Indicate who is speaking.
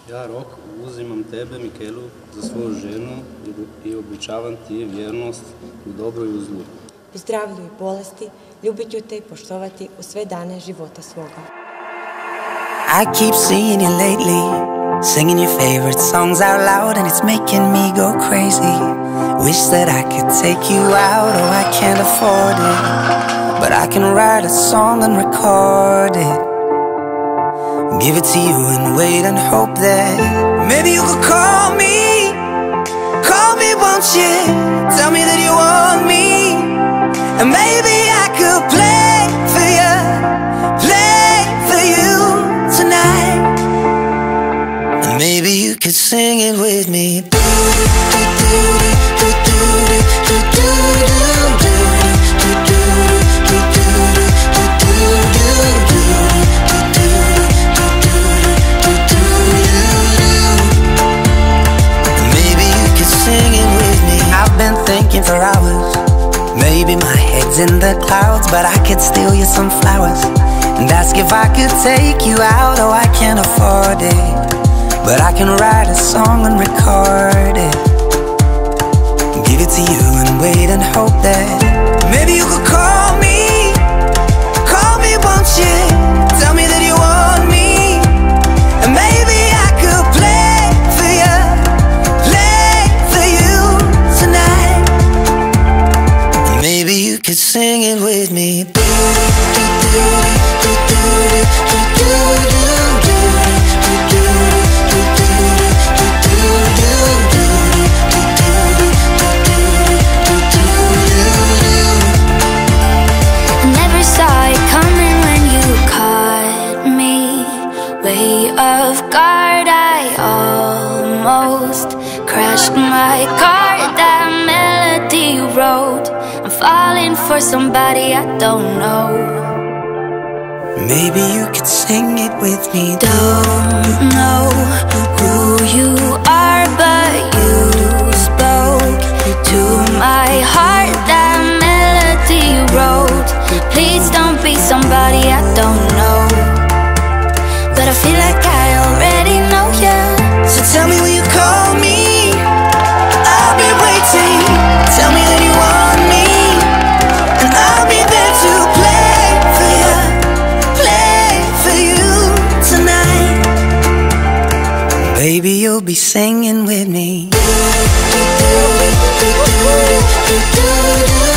Speaker 1: Ja, Rok, uzimam tebe, Mikelu, za svoju ženu i obećavam ti vjernost u dobro i u zlu.
Speaker 2: U zdravlju i bolesti ljubit ću te i poštovati u sve dane života svoga.
Speaker 3: I keep seeing you lately, singing your favorite songs out loud, and it's making me go crazy. Wish that I could take you out, oh I can't afford it, but I can write a song and record it, give it to you and wait and hope that maybe you could call me, won't you? Tell me that you want me, and maybe I could play for you tonight, and maybe you could sing it with me. For hours, maybe my head's in the clouds, but I could steal you some flowers and ask if I could take you out. Oh, I can't afford it, but I can write a song and record it, give it to you and wait and hope that maybe you could call me, won't you? Tell me that you want me, and maybe I could play for you tonight. Maybe you could sing it with me.
Speaker 4: Never saw it coming when you caught me way off guard. I almost crashed my car. That melody wrote, I'm falling for somebody I don't know.
Speaker 3: Maybe you could sing it with me.
Speaker 4: Don't know who you are, but you spoke to my heart. That melody wrote, please don't be somebody I don't know, but I feel like I already know you.
Speaker 3: So tell me, will you call me? I'll be waiting. Tell me that you want me, and I'll be there to play for you tonight. Baby, you'll be singing with me.